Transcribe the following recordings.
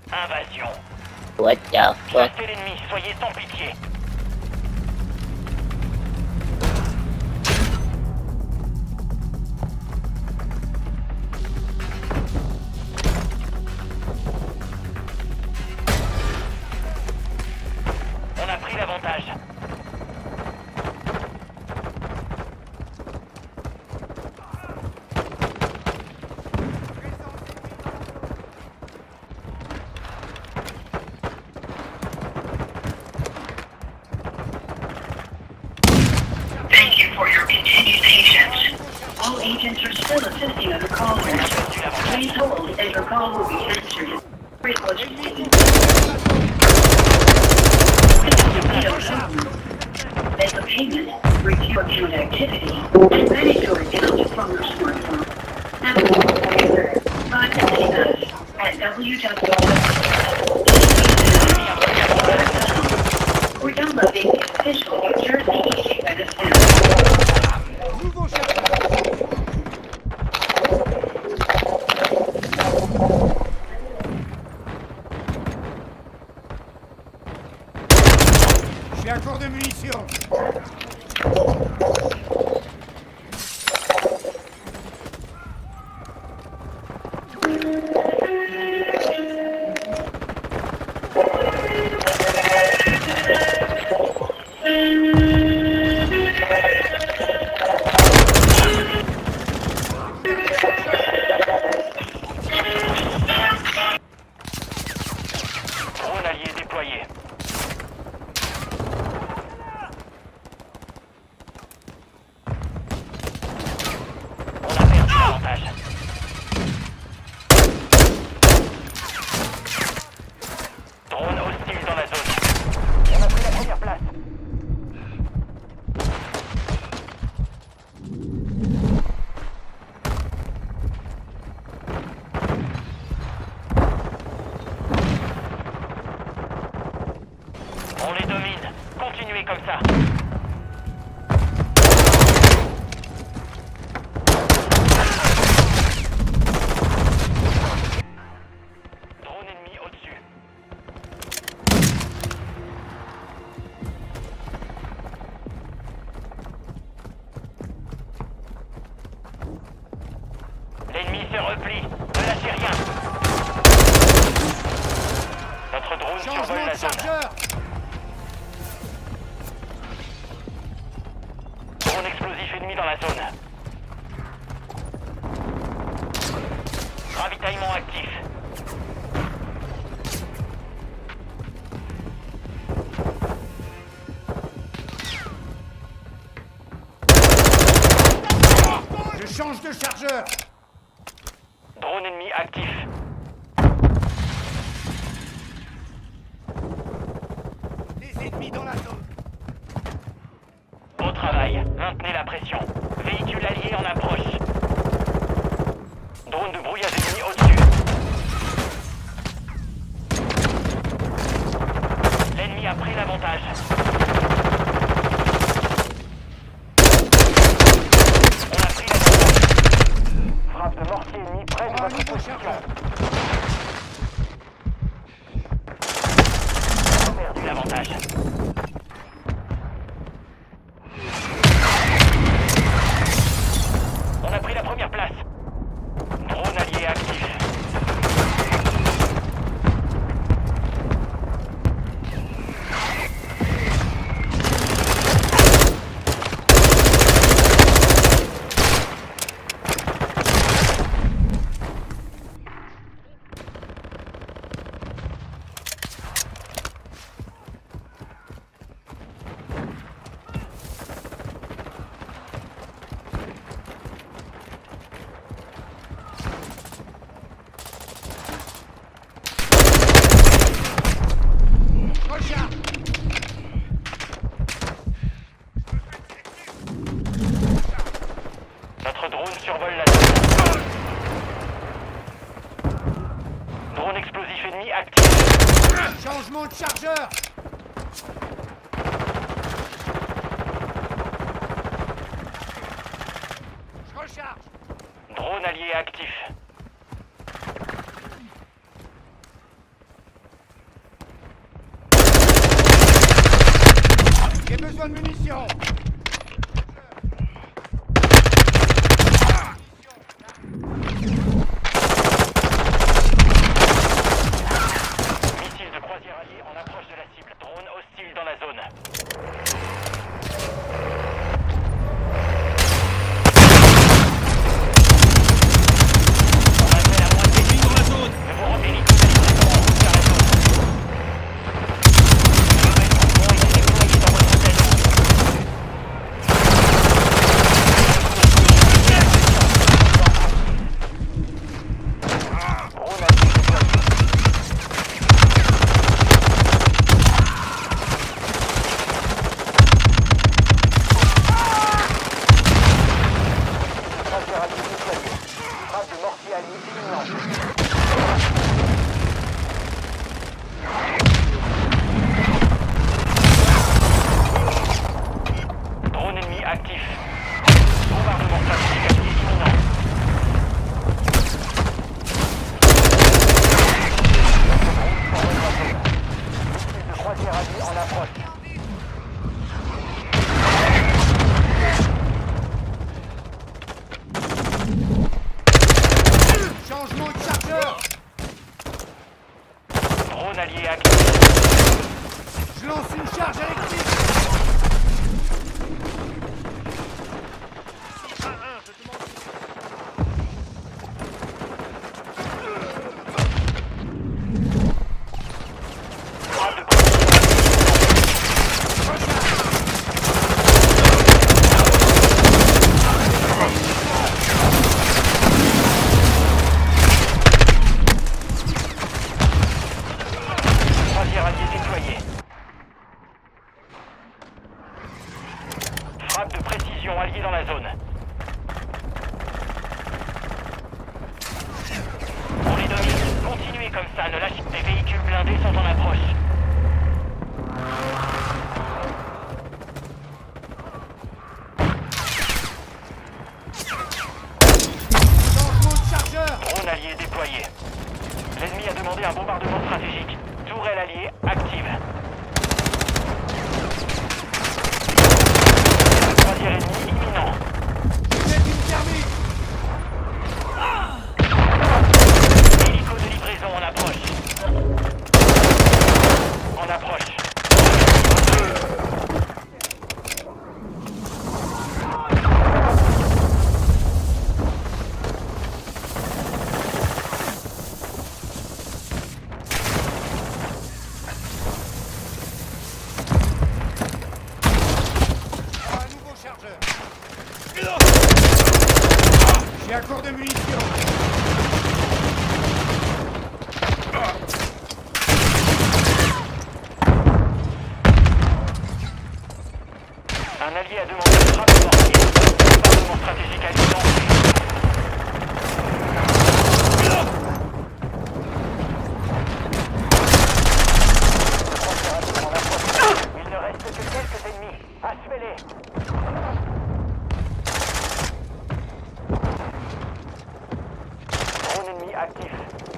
Invasion. What the fuck? Chassez l'ennemi, soyez sans pitié. On a pris l'avantage. Thank you for your continued patience. All agents are still assisting other callers. Please hold and your call will be answered. Make a payment, review account activity, and manage your account from your smartphone. Contact us at www.com or downloading the official New Jersey Easy Medicine. J'ai un cours de munitions. Drone allié déployé. On a perdu l'avantage. Drone hostile dans la zone. On a pris la première place. On les domine. Continuez comme ça. Drone ennemi au-dessus. L'ennemi se replie. Ne lâchez rien. Notre drone survole Changement la de zone. chargeur. Drone explosif ennemi dans la zone. Ravitaillement actif. Je change de chargeur. Drone ennemi actif. Les ennemis dans la zone. Au travail. Maintenez la pression. Véhicule allié en approche. Drone de brouillage ennemi au-dessus. L'ennemi a pris l'avantage. On a pris l'avantage. Frappe de mortier ennemi près de Un votre nouveau position. chargeur. On a perdu l'avantage. On a pris la première place. Drone allié actif. Notre drone survole la zone. Drone explosif ennemi actif. Changement de chargeur. Je recharge. Drone allié actif. besoin de munitions. Missile de croisière allié en approche de la cible. Drone hostile dans la zone. On a fait la moitié du dans la zone. Ne vous rendez ni tout à l'hélico en route vers la zone. Le maître est déployé dans votre tête. Drone allié déployé. Croisière allié déployé. Trace de mortier allié imminente. Drone ennemi actif. Bombardement stratégique allié imminent. Missile de croisière allié en approche. Changement de chargeur. Drone allié actif. Je lance une charge électrique. Frappe de précision. Croisière allié déployée. Frappe de précision alliée dans la zone. On les domine. Continuez comme ça, ne lâchez pas. Les véhicules blindés sont en approche. Changement de chargeur. Drone allié déployé. L'ennemi a demandé un bombardement stratégique. Tourelle alliée active. Croisière ennemie imminent. Jette une thermite. Hélico de livraison en approche. En approche. Un nouveau chargeur. J'ai un cours de munitions. Un allié a demandé une frappe de mortier. Bombardement stratégique allié lancé. Il ne reste que quelques ennemis. Achevez-les. Drone ennemi actif.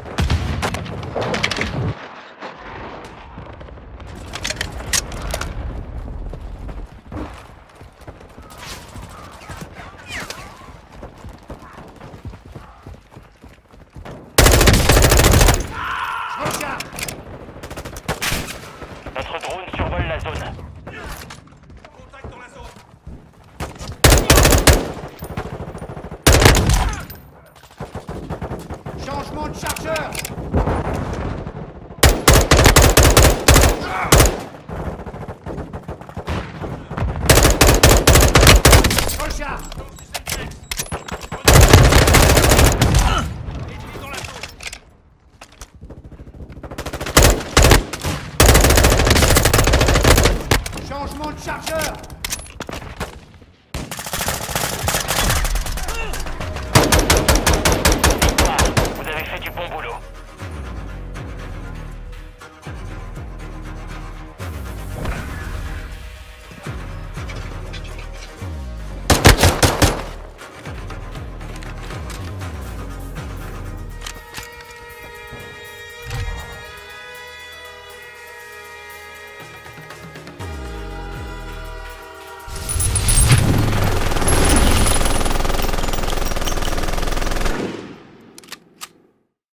Regarde. Notre drone survole la zone. Changement de chargeur. Recharge. Changement de chargeur.